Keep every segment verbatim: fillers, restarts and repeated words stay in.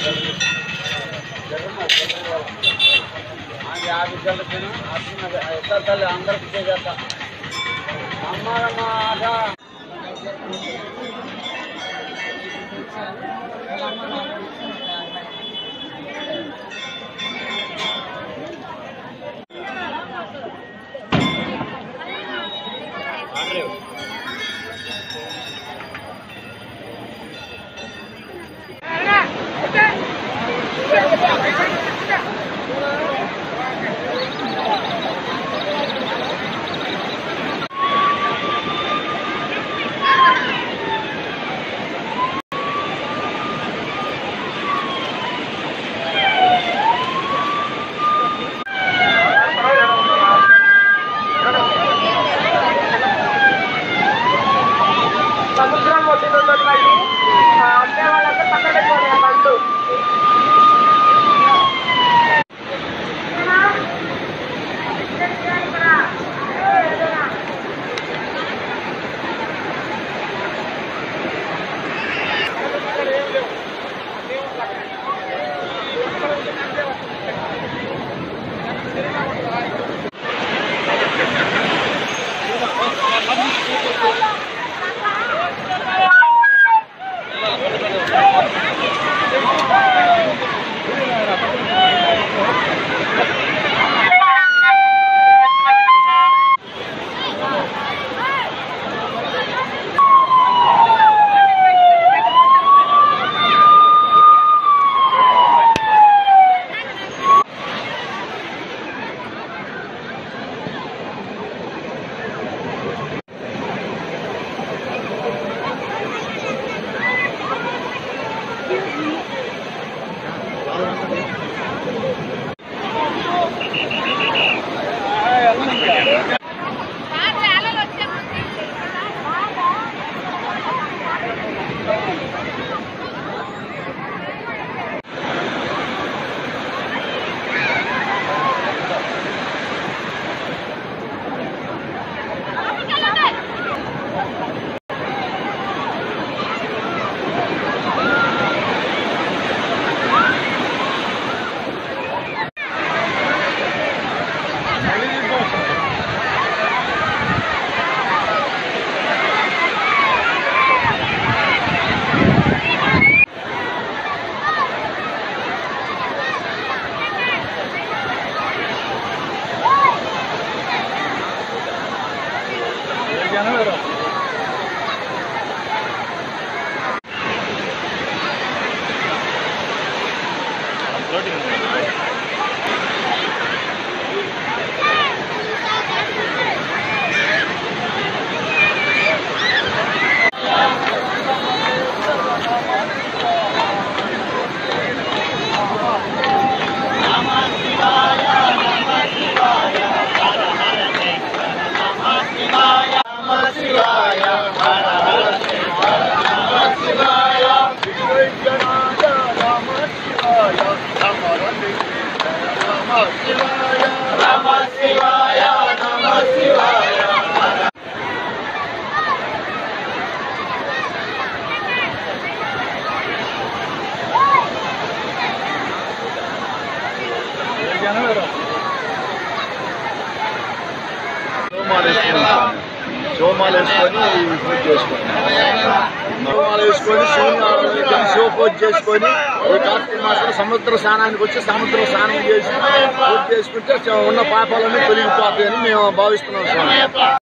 చేసుకొని ఈ కార్తీక మాసంలో సముద్ర స్నానానికి వచ్చి సముద్ర స్నానం చేసి పూర్తి చేసుకుంటే ఉన్న పాపాలన్నీ తొలగిపోతాయని మేము భావిస్తున్నాం స్వామి.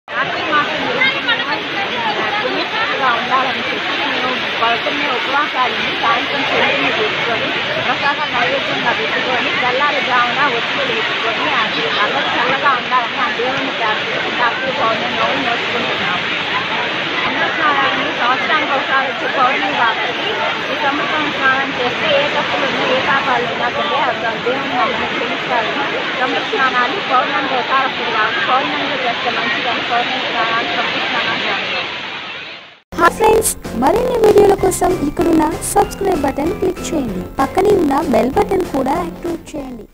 పొద్దున్నే ఉపవాసాలని సాయంత్రం చెల్లిని పెట్టుకొని ప్రసాదం నైవేద్యంగా పెట్టుకొని తెల్లారి జామున ఒత్తులు వేసుకొని అందరూ చల్లగా ఉండాలని ఆ దేవుని కార్తీక పౌర్ణమి నవ్వు నోచుకుంటున్నాము. అన్న స్నానాన్ని సంవత్సరానికి ఒకసారి వచ్చే పౌర్ణమి కాబట్టి ఈ సంవత్సరం స్నానం చేస్తే ఏ తప్పులు ఉన్నా ఏ పాపాలు ఉన్నా సరే దేవుని మమ్మల్ని క్షమిస్తారని సముద్ర స్నానాన్ని పౌర్ణమి ఏకాలప్పుడు కాబట్టి పౌర్ణమిలో చేస్తే మంచిదని పౌర్ణమి స్నానాన్ని సముద్ర స్నానాన్ని చేస్తాం. హాయ్ ఫ్రెండ్స్, మరిన్ని వీడియోల కోసం ఇక్కడున్న సబ్స్క్రైబ్ బటన్ క్లిక్ చేయండి. పక్కనే ఉన్న బెల్ బటన్ కూడా యాక్టివేట్ చేయండి.